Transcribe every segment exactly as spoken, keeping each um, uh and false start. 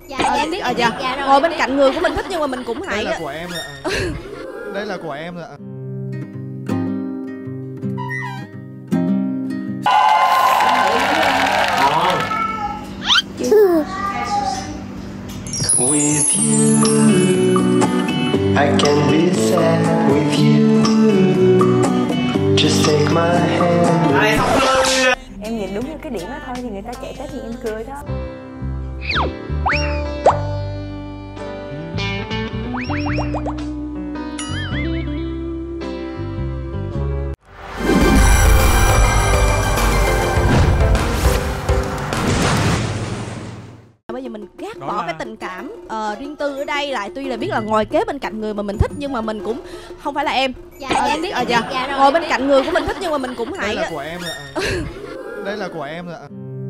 Dạ, dạ em biết. À, dạ. Dạ rồi. Ngồi bên cạnh người của mình thích nhưng mà mình cũng Đây hãy là của em ạ. Đây là của em ạ. With you, I can be sad with you. Just take my hand. Em nhìn đúng như cái điểm đó thôi thì người ta chạy tới thì em cười thôi. Bây giờ mình gác bỏ cái tình cảm uh, riêng tư ở đây lại, tuy là biết là ngồi kế bên cạnh người mà mình thích nhưng mà mình cũng không phải là em. Dạ, dạ em biết. À, dạ. Dạ rồi. Ngồi bên cạnh người của mình thích nhưng mà mình cũng hãy. Đây là của em ạ. Đây là của em ạ.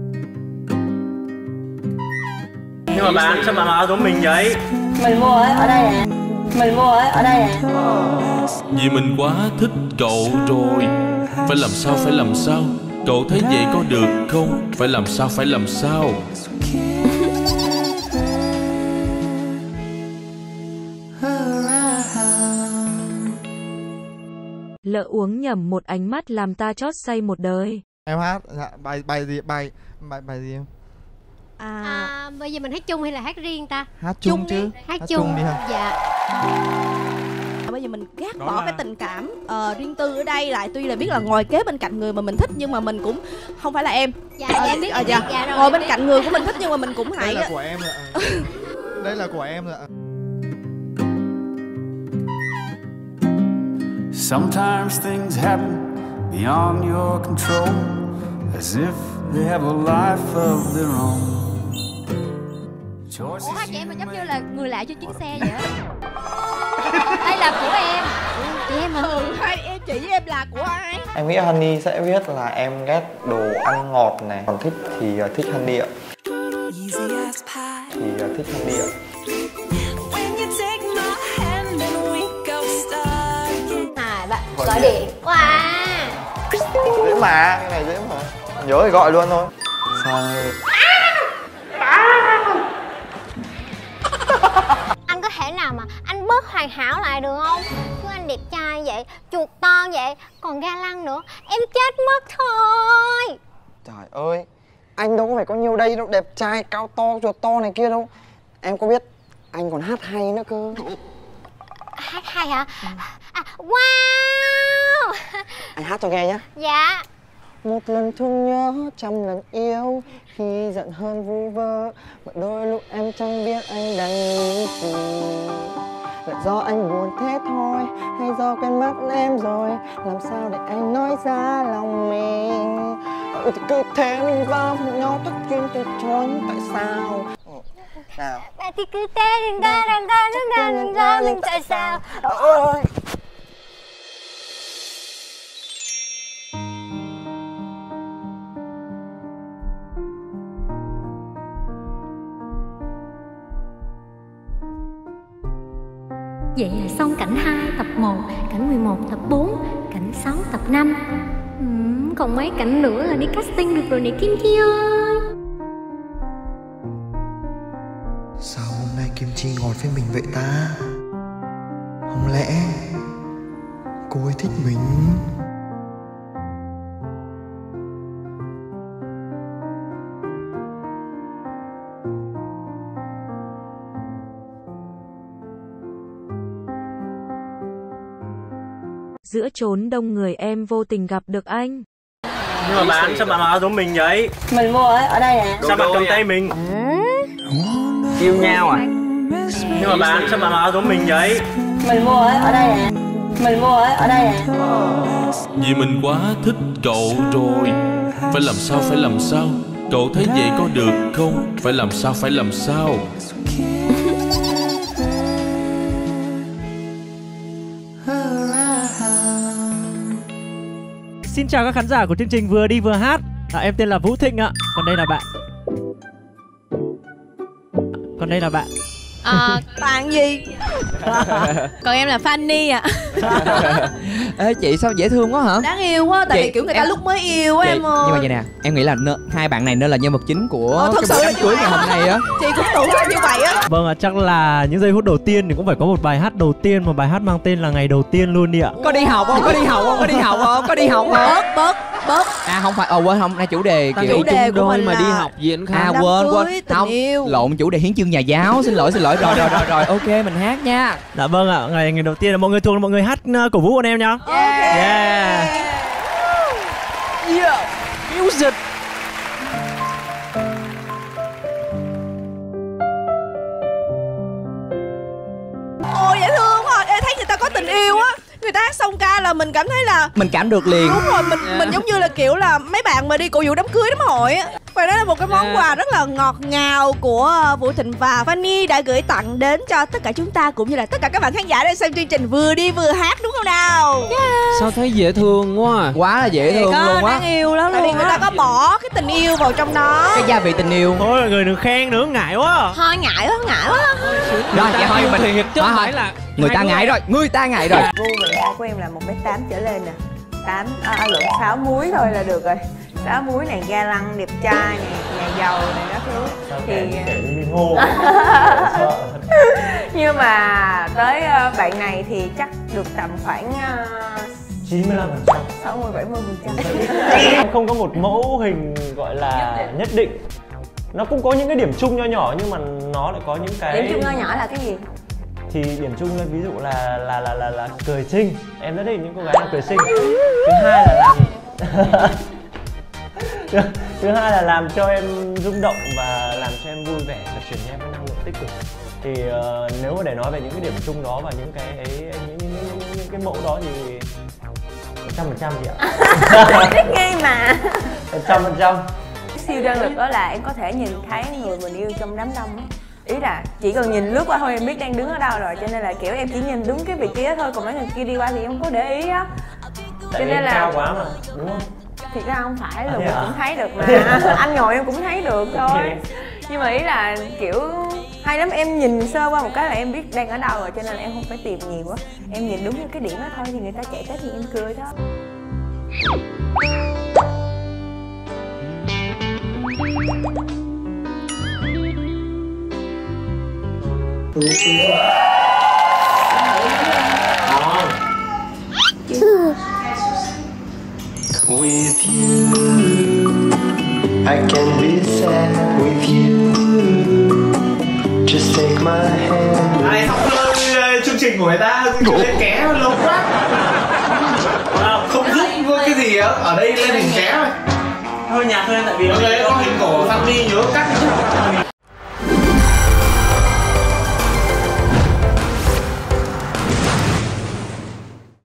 Nhưng mà bạn sao bạn ở của mình vậy? Mình mua ở, ở đây nè. Mình mua ở, ở đây nè. Vì mình quá thích cậu rồi. Phải làm sao, phải làm sao? Cậu thấy vậy có được không? Phải làm sao, phải làm sao? Lỡ uống nhầm một ánh mắt làm ta chót say một đời. Em hát dạ, bài bài gì bài bài bài gì em? À, à bây giờ mình hát chung hay là hát riêng ta? Hát chung, chung chứ. Hát, hát chung. chung đi ha. Dạ. À, bây giờ mình gác bỏ cái tình cảm uh, riêng tư ở đây lại, tuy là biết là ngồi kế bên cạnh người mà mình thích nhưng mà mình cũng không phải là em. Dạ, dạ em biết. À, dạ. Dạ rồi. Ngồi bên cạnh người của mình thích nhưng mà mình cũng hãy. Đây là của em ạ. Đây là của em ạ. Sometimes things happen beyond your control, as if they have a life of their own. Ủa hai chị em mình giống như là người lạ trên chuyến xe vậy á. Đây là của em. Chị em hả? Ừ, hai em chị với em là của ai? Em nghĩ Honey sẽ biết là em ghét đồ ăn ngọt này, còn thích thì uh, thích Honey ạ. Thì uh, thích Honey ạ. À bạn gọi điện. Wow. Dễ mà, cái này dễ mà. Nhớ thì gọi luôn thôi. Sao? Anh có thể nào mà anh bớt hoàn hảo lại được không? Chứ anh đẹp trai vậy, chuột to vậy, còn ga lăng nữa, em chết mất thôi. Trời ơi, anh đâu có phải có nhiều đây đâu, đẹp trai, cao to, chuột to này kia đâu. Em có biết anh còn hát hay nữa cơ. Hát hay hả? À, wow. Anh hát cho nghe nhá. Dạ. Một lần thương nhớ, trăm lần yêu, khi giận hơn vu vơ, mà đôi lúc em chẳng biết anh đang nghĩ gì. Là do anh buồn thế thôi, hay do quen mắt em rồi, làm sao để anh nói ra lòng mình. Ừ thì cứ thế mình vào với nhau tất nhiên từ chối, tại sao? Nào. Bạn thì cứ thế đừng ra đừng ra đừng ra đừng ra mình tại sao? Ôi. Vậy là xong cảnh hai tập một, cảnh mười một tập bốn, cảnh sáu tập năm. uhm, Còn mấy cảnh nữa là đi casting được rồi nè Kim Chi ơi. Sao hôm nay Kim Chi ngọt với mình vậy ta? Không lẽ cô ấy thích mình? Giữa chốn đông người em vô tình gặp được anh. Nhưng mà bạn sao bạn ở của mình vậy? Mình mua ở, ở đây nè. Sao bạn cầm tay mình? Yêu nhau à? Nhưng mà bạn sao bạn ở của mình vậy? Mình mua ở, ở đây nè. Mình mua ở, ở đây nè. Vì mình quá thích cậu rồi. Phải làm sao, phải làm sao? Cậu thấy vậy có được không? Phải làm sao, phải làm sao? Xin chào các khán giả của chương trình Vừa Đi Vừa Hát. À, em tên là Vũ Thịnh ạ. Còn đây là bạn. Còn đây là bạn. À, Toàn gì? Còn em là Fanny ạ. Ê chị sao dễ thương quá hả? Đáng yêu quá, tại Chị, vì kiểu người em- ta lúc mới yêu á Chị, em ơi. nhưng mà vậy nè, em nghĩ là nơ, hai bạn này nên là nhân vật chính của Ờ, thật cái sự buổi là đám như cưới vậy ngày hôm nay á. Chị cũng tưởng là như vậy á. Vâng ạ, chắc là những giây phút đầu tiên thì cũng phải có một bài hát đầu tiên, một bài hát mang tên là Ngày Đầu Tiên luôn đi ạ. Có đi học không? Có đi học không? Có đi học không? Có đi học không? Bớt, bớt, bớt. À không phải, ờ quên không, nay chủ đề Ta kiểu chủ đề của mình mà là đi học gì anh À, À quên đám quên, cưới, tình không, yêu. lộn chủ đề hiến chương nhà giáo, xin lỗi xin lỗi rồi rồi rồi rồi, ok mình hát nha. Dạ vâng ạ, ngày ngày đầu tiên là mọi người thường là mọi người hát uh, cổ vũ bọn em nhá. Yeah. Yeah. Yeah. Music. Ôi dễ thương quá. Ê, thấy người ta có tình yêu á, người ta hát xong ca là mình cảm thấy là Mình cảm được liền. đúng rồi, mình mình giống như là kiểu là mấy bạn mà đi cổ vũ đám cưới đám hội á. Và đó là một cái món Yeah. quà rất là ngọt ngào của Vũ Thịnh và Fanny đã gửi tặng đến cho tất cả chúng ta cũng như là tất cả các bạn khán giả đang xem chương trình Vừa Đi Vừa Hát, đúng không nào? Sao thấy dễ thương quá à. Quá là dễ thương Có luôn á. đáng yêu lắm luôn. Tại vì người ta có bỏ cái tình yêu vào trong đó. Cái gia vị tình yêu. Thôi mọi người đừng khen nữa, ngại quá. Thôi ngại quá, ngại quá. Rồi dạ thôi mình thiệt chứ thôi, không thôi. phải là Người ta ngại rồi, người ta ngại rồi. Gu bệnh thái của em là một mét tám trở lên nè. Tám à, lượng sáu múi thôi là được rồi. Sáu múi này, ga lăng, đẹp trai này, nhà giàu này các thứ. Thì nhưng mà tới uh, bạn này thì chắc được tầm khoảng uh, chín mươi lăm phần trăm. sáu mươi bảy mươi phần trăm. Em không có một mẫu hình gọi là nhất định. Nó cũng có những cái điểm chung nho nhỏ nhưng mà nó lại có những cái Điểm chung nho nhỏ là cái gì? thì điểm chung là ví dụ là là là là, là cười xinh. Em rất thích những cô gái là cười xinh. Thứ hai là làm thứ hai là làm cho em rung động và làm cho em vui vẻ và truyền cho em cái năng lượng tích cực. Thì uh, nếu mà để nói về những cái điểm chung đó và những cái ấy, những, những, những, những, những cái mẫu đó thì một trăm phần trăm chị ạ. Thích nghi mà. Một trăm phần trăm. Siêu đơn lực đó là em có thể nhìn thấy người mình yêu trong đám đông á. Ý là chỉ cần nhìn lướt qua thôi em biết đang đứng ở đâu rồi, cho nên là kiểu em chỉ nhìn đúng cái vị trí đó thôi, còn mấy người kia đi qua thì em không có để ý á. Tại vì em cao quá mà, đúng không? Thiệt ra không phải, là À, mình à? cũng thấy được mà. Anh ngồi em cũng thấy được thôi. Okay. Nhưng mà ý là kiểu hay lắm, em nhìn sơ qua một cái là em biết đang ở đâu rồi, cho nên là em không phải tìm nhiều quá. Em nhìn đúng như cái điểm đó thôi thì người ta chạy tới thì em cười thôi. With you, I can be sad with you. Just take my hand. Ai học lâu chương trình của người ta chương lên ké lâu quá. Không giúp cái gì á, ở đây lên hình ké rồi. Thôi nhạc thôi tại vì ở đây có hình cổ Fanny nhớ cắt.